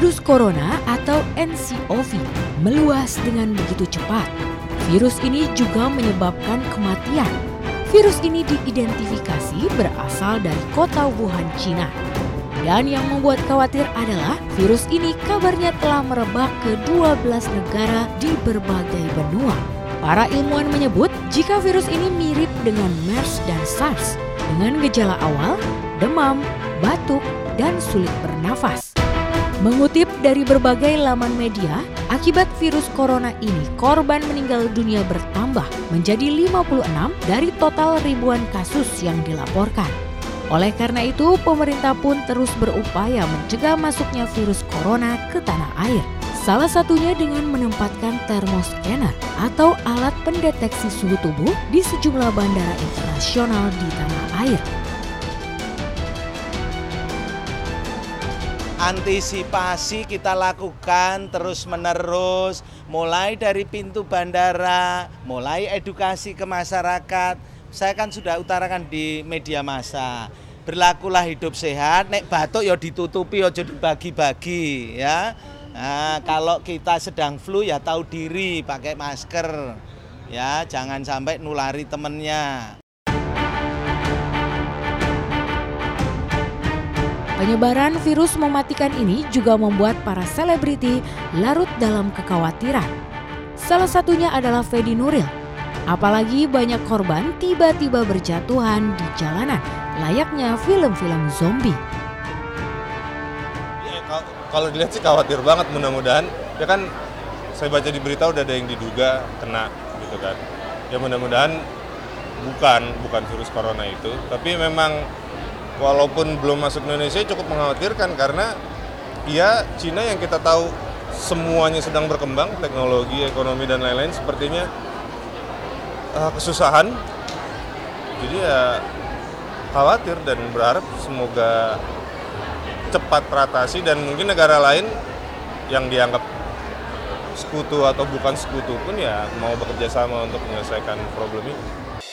Virus corona atau nCoV meluas dengan begitu cepat. Virus ini juga menyebabkan kematian. Virus ini diidentifikasi berasal dari kota Wuhan, Cina. Dan yang membuat khawatir adalah virus ini kabarnya telah merebak ke 12 negara di berbagai benua. Para ilmuwan menyebut jika virus ini mirip dengan MERS dan SARS dengan gejala awal, demam, batuk, dan sulit bernafas. Mengutip dari berbagai laman media, akibat virus corona ini korban meninggal dunia bertambah menjadi 56 dari total ribuan kasus yang dilaporkan. Oleh karena itu, pemerintah pun terus berupaya mencegah masuknya virus corona ke tanah air. Salah satunya dengan menempatkan thermoscanner atau alat pendeteksi suhu tubuh di sejumlah bandara internasional di tanah air. Antisipasi kita lakukan terus-menerus, mulai dari pintu bandara, mulai edukasi ke masyarakat. Saya kan sudah utarakan di media massa, berlakulah hidup sehat, nek batuk ya ditutupi, aja dibagi-bagi ya. Nah, kalau kita sedang flu ya tahu diri, pakai masker ya, jangan sampai nulari temennya. Penyebaran virus mematikan ini juga membuat para selebriti larut dalam kekhawatiran. Salah satunya adalah Fedi Nuril. Apalagi banyak korban tiba-tiba berjatuhan di jalanan, layaknya film-film zombie. Ya, kalau dilihat sih khawatir banget, mudah-mudahan. Ya kan saya baca di berita udah ada yang diduga kena gitu kan. Ya mudah-mudahan bukan virus corona itu, tapi memang walaupun belum masuk Indonesia cukup mengkhawatirkan karena ya Cina yang kita tahu semuanya sedang berkembang, teknologi, ekonomi dan lain-lain sepertinya kesusahan. Jadi ya khawatir dan berharap semoga cepat teratasi dan mungkin negara lain yang dianggap sekutu atau bukan sekutu pun ya mau bekerja sama untuk menyelesaikan problem ini.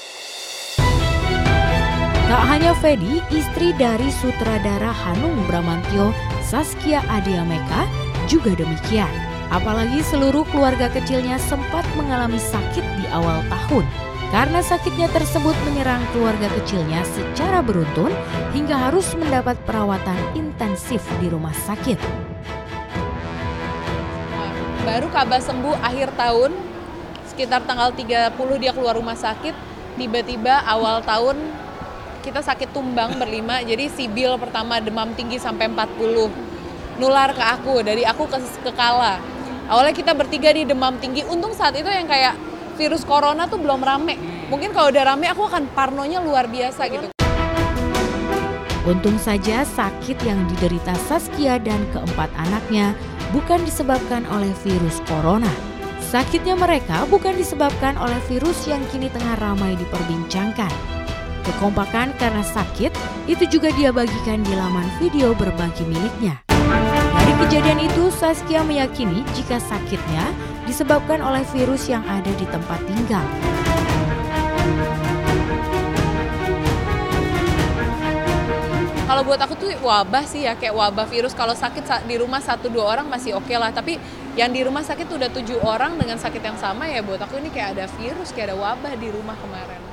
Tak hanya Fedi, istri dari sutradara Hanung Bramantyo, Zaskia Adiameka, juga demikian. Apalagi seluruh keluarga kecilnya sempat mengalami sakit di awal tahun. Karena sakitnya tersebut menyerang keluarga kecilnya secara beruntun hingga harus mendapat perawatan intensif di rumah sakit. Baru kabar sembuh akhir tahun, sekitar tanggal 30 dia keluar rumah sakit, tiba-tiba awal tahun kita sakit tumbang berlima, jadi sibil pertama demam tinggi sampai 40. Nular ke aku, dari aku ke Kala. Awalnya kita bertiga di demam tinggi, untung saat itu yang kayak virus corona tuh belum rame. Mungkin kalau udah rame aku akan parnonya luar biasa gitu. Untung saja sakit yang diderita Zaskia dan keempat anaknya bukan disebabkan oleh virus corona. Sakitnya mereka bukan disebabkan oleh virus yang kini tengah ramai diperbincangkan. Kekompakan karena sakit itu juga dia bagikan di laman video berbagi miliknya. Dari kejadian itu, Zaskia meyakini jika sakitnya disebabkan oleh virus yang ada di tempat tinggal. Kalau buat aku tuh wabah sih ya, kayak wabah virus. Kalau sakit di rumah 1-2 orang masih oke lah, tapi yang di rumah sakit udah 7 orang dengan sakit yang sama ya buat aku ini kayak ada virus, kayak ada wabah di rumah kemarin.